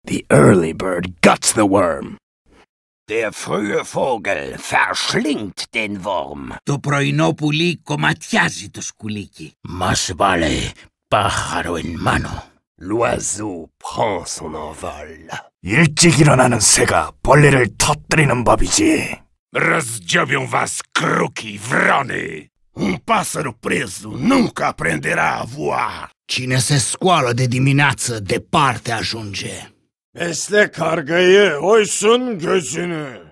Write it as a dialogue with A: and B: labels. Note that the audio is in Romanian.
A: The early bird guts the worm.
B: Der frühe Vogel verschlingt den Wurm.
C: Το πρωινό πουλί κομματιάζει το σκουλίκι.
B: Μας βάλε pájaro en mano.
D: L'oiseau prend son envol.
A: 일찍 일어나는 새가 벌레를 터뜨리는 법이지.
E: Rozdziobią was kruki, wrony!
D: Pássaro preso nunca aprenderá a voar.
C: Cine se scoală de dimineață, departe ajunge.
D: Besle kargayı, oysun gözünü.